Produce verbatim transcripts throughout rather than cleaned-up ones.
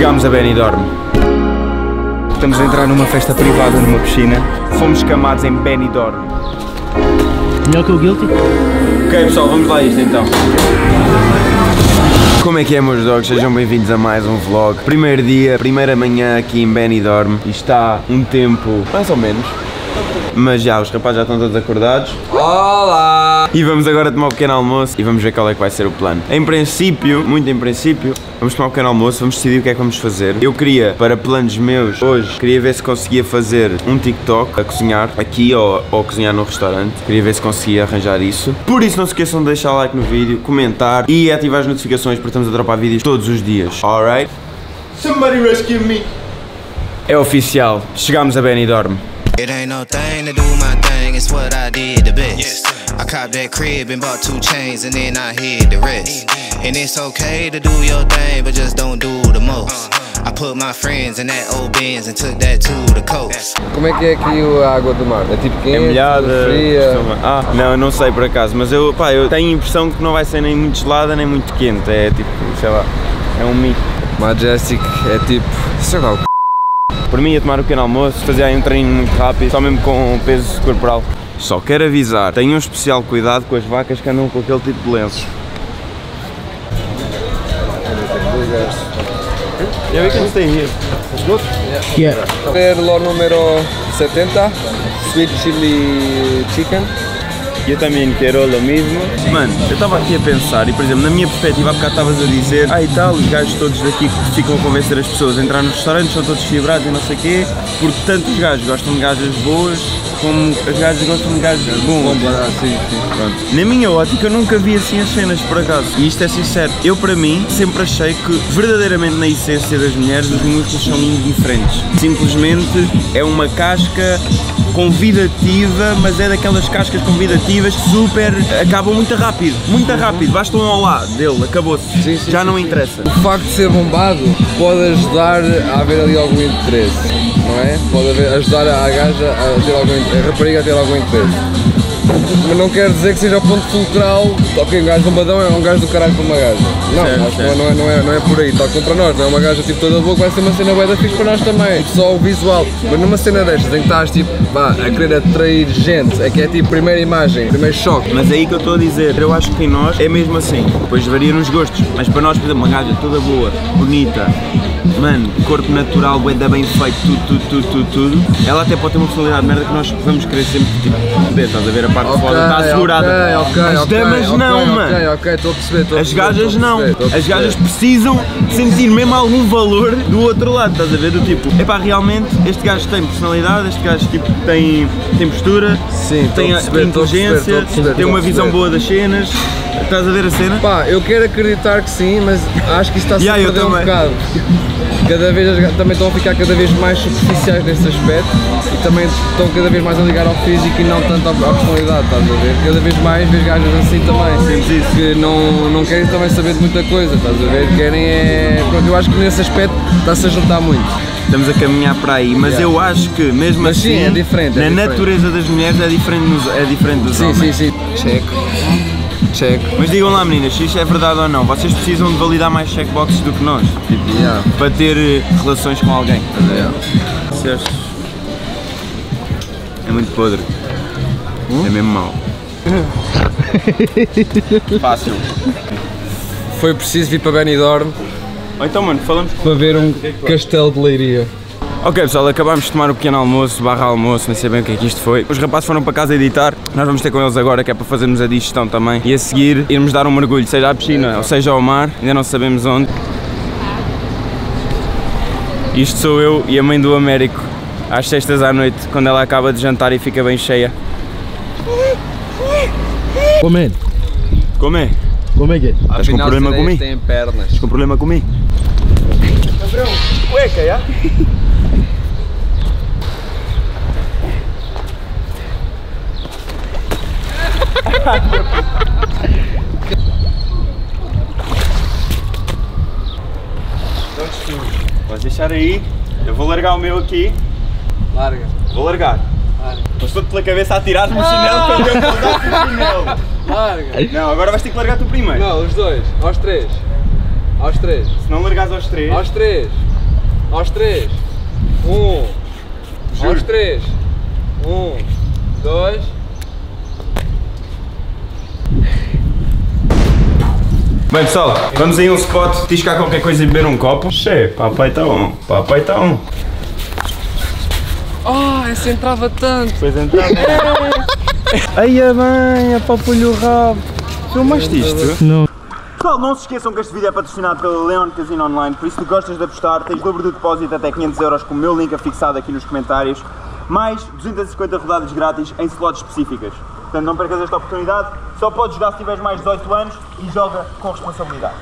Chegámos a Benidorm. Estamos a entrar numa festa privada numa piscina. Fomos camados em Benidorm. Melhor que o Guilty? Ok pessoal, vamos lá a isto então. Como é que é, meus dogs? Sejam bem-vindos a mais um vlog. Primeiro dia, primeira manhã aqui em Benidorm. E está um tempo mais ou menos, mas já, os rapazes já estão todos acordados. Olá! E vamos agora tomar um pequeno almoço e vamos ver qual é que vai ser o plano. Em princípio, muito em princípio, vamos tomar um pequeno almoço, vamos decidir o que é que vamos fazer. Eu queria, para planos meus, hoje, queria ver se conseguia fazer um TikTok a cozinhar aqui ou, ou cozinhar no restaurante. Queria ver se conseguia arranjar isso. Por isso não se esqueçam de deixar like no vídeo, comentar e ativar as notificações porque estamos a dropar vídeos todos os dias. Alright? Somebody rescue me! É oficial, chegámos a Benidorm. It ain't no thing to do my thing, it's what I did the best. I copped that crib and bought two chains and then I hid the rest. And it's okay to do your thing, but just don't do the most. I put my friends in that old Benz and took that to the coast. Como é que é aqui a água do mar? É tipo quente, É molhada, fria? Ah, não, não sei por acaso, mas eu, pá, eu tenho a impressão que não vai ser nem muito gelada nem muito quente. É tipo, sei lá, é um mito. Majestic é tipo, sei lá. Por mim ia tomar um pequeno almoço, fazer aí um treino muito rápido, só mesmo com peso corporal. Só quero avisar, tenham especial cuidado com as vacas que andam com aquele tipo de lenços. Yeah, we can stay here. It's good? Yeah. Lo número setenta, sweet chili chicken. Eu também quero o mesmo. Mano, eu estava aqui a pensar e, por exemplo, na minha perspectiva, há bocado estavas a dizer ah e tal, os gajos todos daqui que ficam a convencer as pessoas a entrar nos restaurantes são todos fibrados e não sei o quê, porque tanto os gajos gostam de gajas boas, como as gajas gostam de gajos bons. Ah, sim, sim. Pronto. Na minha ótica, eu nunca vi assim as cenas, por acaso. E isto é sincero, eu para mim, sempre achei que, verdadeiramente na essência das mulheres, os músculos são indiferentes. Simplesmente é uma casca convidativa, mas é daquelas cascas convidativas que super acabam muito rápido, muito rápido, basta um olá dele, acabou-se, já sim, não sim. interessa. O facto de ser bombado pode ajudar a haver ali algum interesse, não é? Pode haver, ajudar a gaja a ter algum, a rapariga a ter algum interesse. Mas não quer dizer que seja o ponto fulcral, ok, um gajo bombadão é um gajo do caralho para uma gaja. Não, certo, acho que certo. não, é, não, é, não é por aí, tal como para nós, não é uma gaja tipo toda boa, vai ser uma cena bué da fixe para nós também, só o visual. Mas numa cena destas em que estás tipo, vá, a querer atrair gente, é que é tipo primeira imagem, primeiro choque. Mas é aí que eu estou a dizer, eu acho que em nós é mesmo assim, depois varia nos gostos, mas para nós, por exemplo, uma gaja toda boa, bonita, mano, corpo natural, bué da bem feito, tudo, tudo, tudo, tudo, tudo, ela até pode ter uma personalidade de merda que nós vamos querer sempre, tipo, ver, estás a ver a parte de fora, está assegurada. Ok, ok, As ok, damas ok, não, ok, mano. Ok, ok, estou a perceber, estou a As perceber, gajas estou a não, perceber, estou a as gajas perceber. precisam sentir mesmo algum valor do outro lado, estás a ver? Do tipo, epá, realmente este gajo tem personalidade, este gajo tipo, tem, tem postura, Sim, estou tem a perceber, estou a perceber, inteligência, estou a perceber, tem estou a uma visão perceber. boa das cenas, estás a ver a cena? Pá, eu quero acreditar que sim, mas acho que isto está-se Yeah, a eu perder um também. bocado. Cada vez as gajas também estão a ficar cada vez mais superficiais nesse aspecto e também estão cada vez mais a ligar ao físico e não tanto à, à personalidade, estás a ver? Cada vez mais vês gajas assim também, Sentes isso? que não, não querem também saber de muita coisa, estás a ver? Querem é... Pronto, eu acho que nesse aspecto está-se a juntar muito. Estamos a caminhar para aí, mas Yeah. eu acho que mesmo Mas assim, sim, é diferente, é na diferente. natureza das mulheres é diferente, nos, é diferente dos Sim, homens. sim, sim. Check. Check. Mas digam lá, meninas, se isto é verdade ou não, vocês precisam de validar mais checkboxes do que nós, tipo, Yeah. para ter eh, relações com alguém. Yeah. Disseste? É muito podre. Hum? É mesmo mau. Fácil. Foi preciso vir para Benidorm Ou então, mano, falamos com... para ver um castelo de leiria. Ok pessoal, acabámos de tomar o pequeno almoço, barra almoço, nem sei bem o que é que isto foi. Os rapazes foram para casa editar, nós vamos ter com eles agora que é para fazermos a digestão também. E a seguir irmos dar um mergulho, seja à piscina ou seja ao mar, ainda não sabemos onde. Isto sou eu e a mãe do Américo, às sextas à noite, quando ela acaba de jantar e fica bem cheia. Comer. Como é? Como é que é? Estás com problema comigo? Tem pernas. Estás com problema comigo? Cabrão, cueca, já? Podes deixar aí, eu vou largar o meu aqui. Larga. Vou largar. Larga. Mas estou-te pela cabeça a tirar-me o chinelo quando eu vou dar o chinelo. Larga. Não, agora vais ter que largar tu primeiro. Não, os dois. Aos três. Aos três. Se não largares aos três. Aos três. Aos três. Um. Aos três. Um. Dois. Bem pessoal, vamos aí a um spot, tiscar qualquer coisa e beber um copo. Che, papai tá on, papai tá on. Oh, essa entrava tanto. Depois entrava. Ai a mãe, a papulho o rabo. Filmaste isto? Não. Pessoal, não se esqueçam que este vídeo é patrocinado pela Leon Casino Online, por isso se gostas de apostar, tens dobro do depósito até quinhentos euros com o meu link afixado aqui nos comentários, mais duzentas e cinquenta rodadas grátis em slots específicas. Portanto, não percas esta oportunidade, só podes jogar se tiveres mais de dezoito anos e joga com responsabilidade.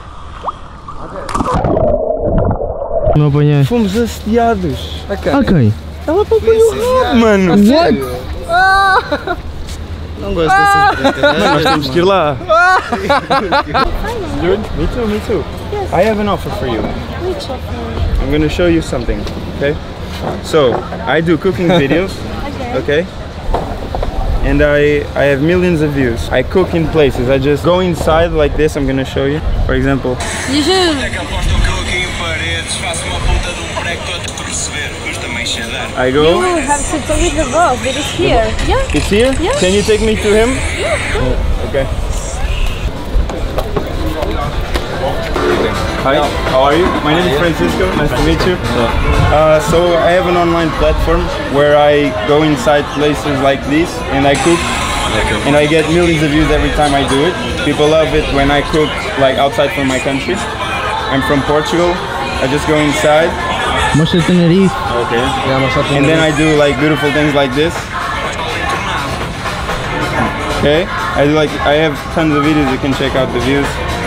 Não apanhei. Fomos assediados. Ok. Ok. Ela papulho o rabo, mano. What? Não gosto dessas brincadeiras. Nós temos que ir lá. Good? Me too, me too. Yes. I have an offer for you. Which offer? I'm going to show you something, okay? So, I do cooking videos, okay? And I, I have millions of views. I cook in places. I just go inside like this, I'm going to show you. For example. I go. You have to talk with the boss, but it's here. Yeah? It's here? Yeah. Can you take me to him? Yeah, sure. Oh, okay. Hi, how are you? My name is Francisco, nice to meet you. Uh, so I have an online platform where I go inside places like this and I cook and I get millions of views every time I do it. People love it when I cook like outside from my country. I'm from Portugal, I just go inside. Mostra o nariz. Okay. And then I do like beautiful things like this. Okay, I do like I have tons of videos, you can check out the views.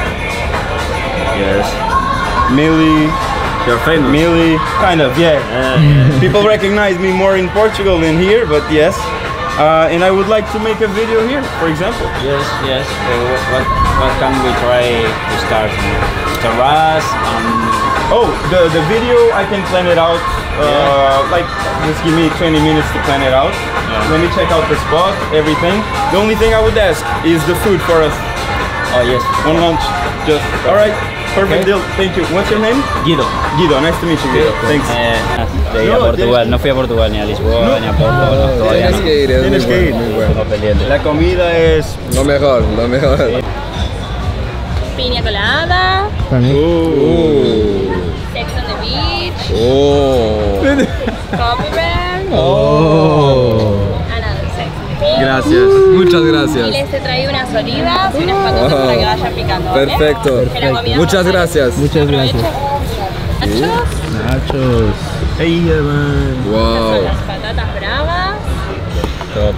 Yes. Millie. You're famous. Millie, kind of, yeah. yeah. People recognize me more in Portugal than here, but yes. Uh, and I would like to make a video here, for example. Yes, yes. Uh, what, what can we try to start? Terrace and... Oh, the, the video, I can plan it out. Uh, yeah. Like, just give me twenty minutes to plan it out. Yeah. Let me check out the spot, everything. The only thing I would ask is the food for us. Oh, yes. One lunch. Just, alright. Perfect Okay. deal, thank you. What's your name? Guido. Guido, nice to meet you, Guido. Thanks. Eh, de ir a Portugal. No fui a Portugal ni a Lisboa ni a Porto. No, todavía Tienes no. que ir, es muy Tienes que ir. bueno, muy bueno. Tengo pendiente. La comida es... Lo mejor, lo mejor. Piña colada, Uh. sex on the beach, Oh. coffee bear, Oh. another sex on the beach. Gracias. Muchas Y gracias. les he traído unas olivas y unas patatas Oh. para que vayan picando. ¿vale? Perfecto. Que la comida Muchas no sale. gracias. Muchas gracias. Nachos, Nachos. Hey, man. son Wow. las patatas bravas. Top.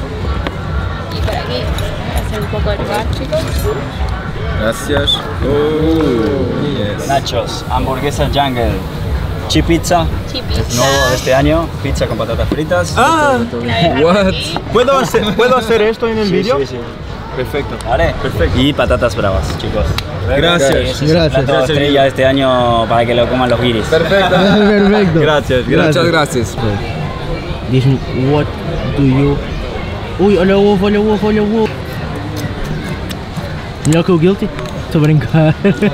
Y por aquí, voy a hacer un poco de lugar, chicos. Gracias. Oh, yes. Nachos, hamburguesa jungle, chi pizza, Chipizza. nuevo de este año, pizza con patatas fritas. Ah, What? ¿puedo hacer, ¿puedo hacer esto en el Sí, vídeo? sí, sí. Perfecto. Vale. Perfecto. Y patatas bravas, chicos. Gracias. Ese es el Gracias. plato Gracias, estrella Guido. de este año para que lo coman los guiris. Perfecto. Perfecto. Gracias, gracias. Muchas gracias. Diz-me, what do you... Ui, olha o ovo, olha o ovo, olha o ovo. Melhor que o Guilty? Estou a brincar.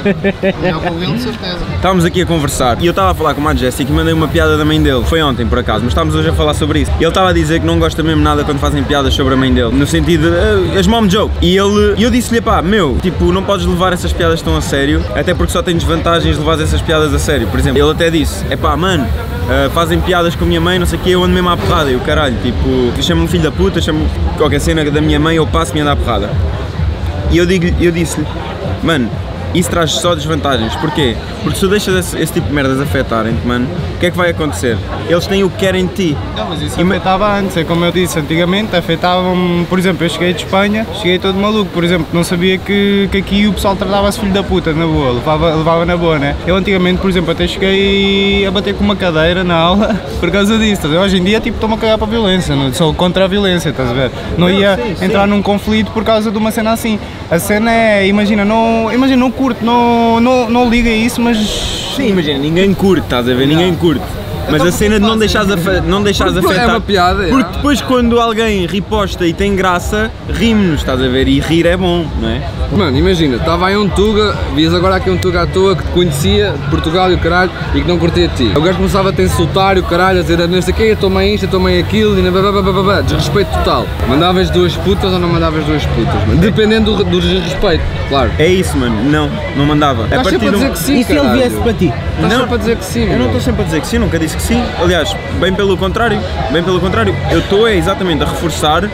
Estávamos aqui a conversar e eu estava a falar com a Jéssica e mandei uma piada da mãe dele. Foi ontem, por acaso, mas estávamos hoje a falar sobre isso. E ele estava a dizer que não gosta mesmo nada quando fazem piadas sobre a mãe dele, no sentido de, uh, as mom joke. E ele, eu disse-lhe, pá, meu, tipo, não podes levar essas piadas tão a sério, até porque só tem desvantagens de levar essas piadas a sério. Por exemplo, ele até disse, é pá, mano, uh, fazem piadas com a minha mãe, não sei o que, eu ando mesmo à porrada. E o caralho, tipo, chamo-me filho da puta, chamo qualquer cena da minha mãe, eu passo-me a andar à porrada. E eu, digo, eu disse-lhe, mano, isso traz só desvantagens. Porquê? Porque se tu deixas esse, esse tipo de merdas afetarem-te, mano, o que é que vai acontecer? Eles têm o que querem de ti. Não, mas isso afetava antes, é como eu disse, antigamente afetavam-me, por exemplo, eu cheguei de Espanha, cheguei todo maluco, por exemplo, não sabia que, que aqui o pessoal tratava-se filho da puta, na boa, levava, levava na boa, né? Eu antigamente, por exemplo, até cheguei a bater com uma cadeira na aula por causa disso, estás a ver? Hoje em dia, tipo, estou-me a cagar para a violência, não? Sou contra a violência, estás a ver? Não ia sim, sim. entrar num conflito por causa de uma cena assim. A cena é, imagina, não, imagina, não curto, não, não, não liga a isso, mas... Sim, imagina, ninguém curte, estás a ver? Ninguém curte. Mas Então a cena de não porquê deixares, afe- não deixares Porque é afetar. uma piada, Porque é. depois quando alguém riposta e tem graça, rimos, estás a ver? E rir é bom, não é? Mano, imagina, estava aí um Tuga, vias agora aqui um Tuga à toa que te conhecia de Portugal e o caralho e que não curtia de ti. O gajo começava a te insultar e o caralho, a dizer não sei o quê, eu tomei isto, eu tomei aquilo, e babá, desrespeito total. Mandavas duas putas ou não mandavas duas putas, mano? Dependendo do, do desrespeito, claro. É isso, mano. Não, não mandava. Estás sempre a dizer que sim, E se ele caralho. viesse para ti? Estás Não. sempre a dizer que sim, Eu não meu. estou sempre a dizer que sim, nunca disse que sim. Aliás, bem pelo contrário, bem pelo contrário. Eu estou é exatamente a reforçar.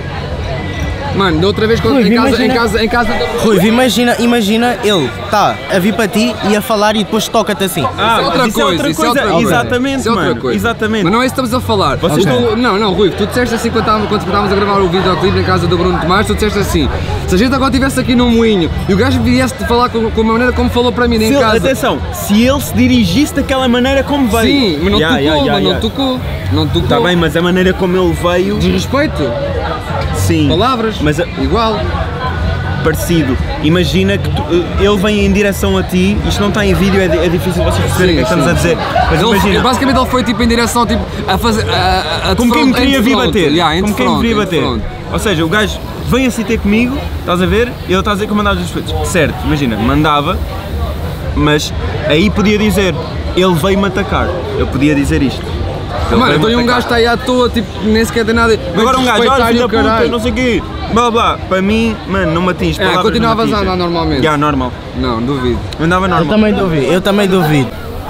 Mano, da outra vez quando, Rui, em, casa, em imagina- casa, em casa, Rui, imagina, imagina ele tá a vir para ti e a falar e depois toca-te assim. Ah, Isso é outra mas coisa, isso é outra coisa. Exatamente, Isso é outra mano. coisa. Exatamente. Mas não é isso que estamos a falar. Vocês Tu- estão- Não, não, Rui, tu disseste assim quando estávamos, quando estávamos a gravar o videoclipe em casa do Bruno Tomás, tu disseste assim, se a gente agora estivesse aqui num moinho e o gajo viesse te falar com, com a maneira como falou para mim em Se ele- casa. atenção, se ele se dirigisse daquela maneira como veio. Sim, mas não Ya, tocou, ya, ya, mas ya. não tocou. Não tocou. Está bem, mas a maneira como ele veio, Desrespeito, sim. palavras, Mas a- igual. parecido. Imagina que tu- ele vem em direção a ti, isto não está em vídeo, é, di- é difícil vocês perceberem o que é que Sim, estamos a dizer. Mas Ele- imagina, basicamente ele foi tipo em direção tipo, a fazer. A, a, a como quem me front- queria em vir front. bater. Yeah, como em quem me front, queria em bater. front. Ou seja, o gajo vem assim ter comigo, estás a ver? E ele está a dizer que eu mandava os respetos. Certo, imagina, mandava, mas aí podia dizer, ele veio-me atacar. Eu podia dizer isto. Ele Mano, veio-me então e um atacar. gajo está aí à toa, tipo, nem sequer tem nada. Agora um gajo, olha, respeitar e filho o da puta, caralho. não sei o quê, blá blá, para mim, mano, não me atinge. É, palavras continuavas não me a atingem. andar normalmente. Já, normal. Não, duvido. Andava Eu normal. também duvido, eu também duvido.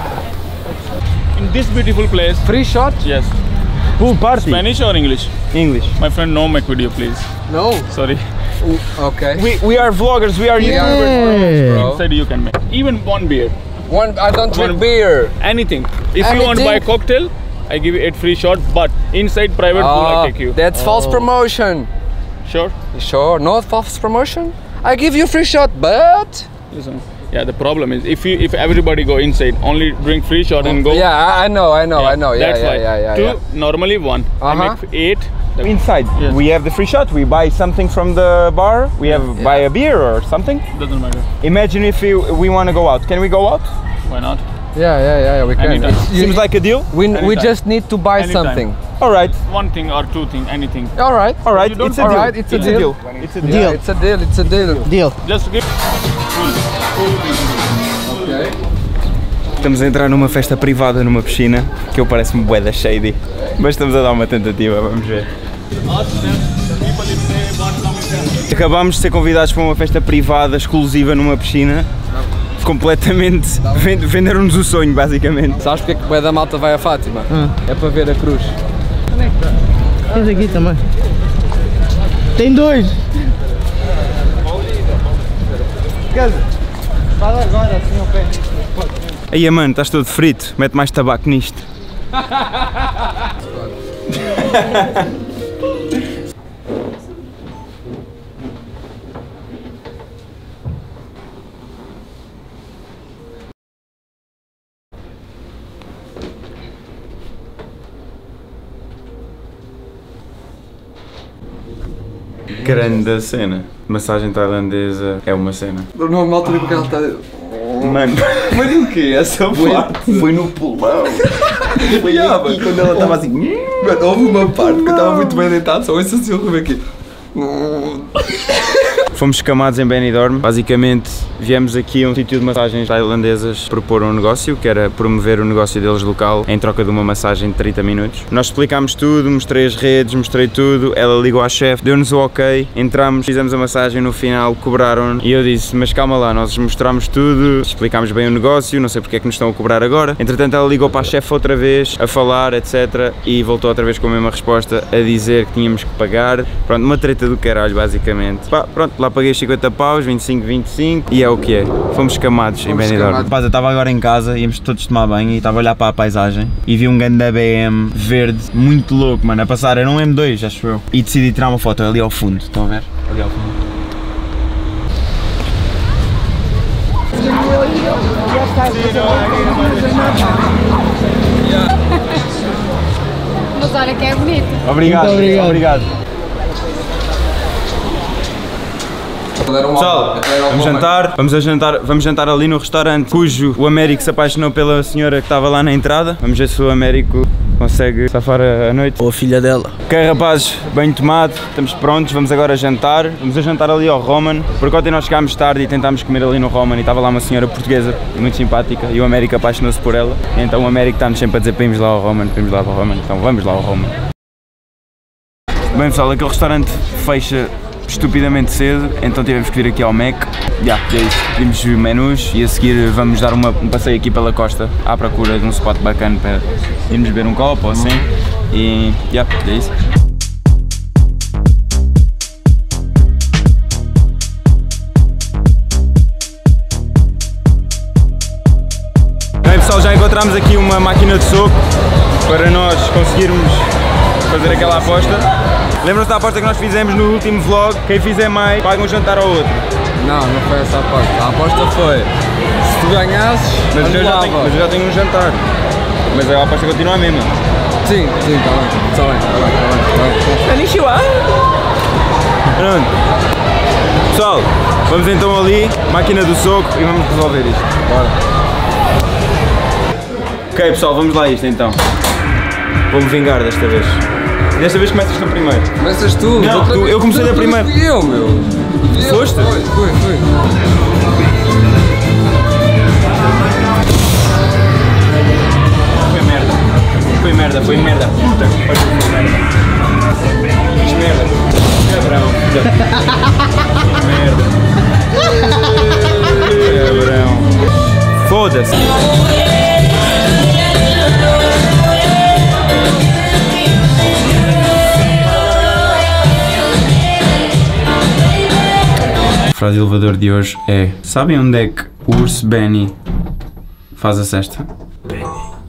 In this beautiful place, Free shot? yes. Pool party. Spanish or English? English. My friend, no make video, please. No. Sorry. Ok. We, we are vloggers, we are É. Bro. Inside you can make. Even one beer. One, I don't drink One- beer. Anything. If you want to buy Anything? cocktail, I give you eight free shot. But inside private pool, I take you. That's false promotion. Sure. Sure, not false promotion. I give you free shot, but Listen. Yeah. The problem is if you if everybody go inside, only drink free shot and go. yeah, I I know, I know, I know. Yeah, That's yeah, why. yeah, yeah, Two yeah. normally one. I Uh-huh. make eight. Inside, Yes. we have the free shot. We buy something from the bar. We have buy a beer or something. Doesn't matter. Imagine if we, we want to go out. Can we go out? Why not? Yeah, yeah, yeah, yeah, we can. Anytime. It's- you- Seems like a deal. we, we anytime. just need to buy Anytime. something. All right, One thing or two thing, anything. All right. all right. You don't- It's a All deal. right, it's a It's deal. It's a deal. Yeah, it's a deal, it's a deal. Deal. Just give. Estamos a entrar numa festa privada numa piscina que eu parece-me bué da shady, mas estamos a dar uma tentativa, vamos ver. Acabámos de ser convidados para uma festa privada exclusiva numa piscina. Completamente. vend- Venderam-nos o sonho, basicamente. Sabes porque é que o bué da malta vai a Fátima? É para ver a cruz. Tens aqui também. Tem dois. Fala agora assim ao pé. Aí, mano, estás todo frito. Mete mais tabaco nisto. Grande cena. Massagem tailandesa é uma cena. Não, uma altura que ela está. Mano, Mas o quê? Essa parte? foi no pulmão. Foi Yeah, e quando ela estava assim. Mano, houve uma parte que eu estava muito bem deitado, só isso assim, eu aqui. Fomos escamados em Benidorm. Basicamente, viemos aqui a um sítio de massagens tailandesas propor um negócio, que era promover o negócio deles local em troca de uma massagem de trinta minutos. Nós explicámos tudo, mostrei as redes, mostrei tudo, ela ligou à chefe, deu-nos o ok, entramos, fizemos a massagem, no final cobraram e eu disse, mas calma lá, nós mostramos tudo, explicámos bem o negócio, não sei porque é que nos estão a cobrar agora. Entretanto, ela ligou para a chefe outra vez, a falar, etcétera, e voltou outra vez com a mesma resposta, a dizer que tínhamos que pagar. Pronto, uma treta do caralho, basicamente. Pá, pronto, lá paguei cinquenta paus, vinte e cinco, vinte e cinco, e é o que é. Fomos escamados em Benidorm. escamados. Rapaz, eu estava agora em casa, íamos todos tomar banho e estava a olhar para a paisagem e vi um ganda B M verde, muito louco, mano, a passar, era um M dois, acho eu. E decidi tirar uma foto ali ao fundo, estão a ver? Ali ao fundo. Mas olha que é bonito. Obrigado, Muito obrigado. obrigado. era um Pessoal, homem, era um vamos homem. jantar, vamos a jantar, vamos jantar ali no restaurante cujo o Américo se apaixonou pela senhora que estava lá na entrada. Vamos ver se o Américo consegue safar a, a noite. Ou a filha dela. Ok, rapazes, bem tomado, estamos prontos, vamos agora jantar. Vamos a jantar ali ao Roman, porque ontem nós chegámos tarde e tentámos comer ali no Roman e estava lá uma senhora portuguesa muito simpática e o Américo apaixonou-se por ela. E então o Américo está-nos sempre a dizer para irmos lá ao Roman, para irmos lá ao Roman, então vamos lá ao Roman. Bem pessoal, aquele restaurante fecha estupidamente cedo, então tivemos que vir aqui ao Mac. Já, yeah, é isso, pedimos menus e a seguir vamos dar uma, um passeio aqui pela costa à procura de um spot bacana para irmos beber um copo ou assim. E já, yeah, é isso. Bem pessoal, já encontramos aqui uma máquina de soco para nós conseguirmos fazer aquela aposta. Lembram-se da aposta que nós fizemos no último vlog? Quem fizer mais paga um jantar ao outro. Não, não foi essa a aposta. A aposta foi, se tu ganhasses, Mas eu, já tenho, mas eu já tenho um jantar. Mas a aposta continua a mesma. Sim, sim, está bem, está bem, está bem, está bem, está bem. Pronto. Pessoal, vamos então ali, máquina do soco e vamos resolver isto. Bora. Ok pessoal, vamos lá a isto então. Vou-me vingar desta vez. Desta vez começas tu primeiro. Começas tu? Não, tu, eu comecei da primeira. Fui eu, meu. Fui eu. Foste? Foi, foi, foi. Foi merda. Foi merda, foi merda. Puta que pariu, foi merda. Fiz merda. Cabrão. Merda. Cabrão. Foda-se. A frase de elevador de hoje é: sabem onde é que o urso Benny faz a cesta? Benny.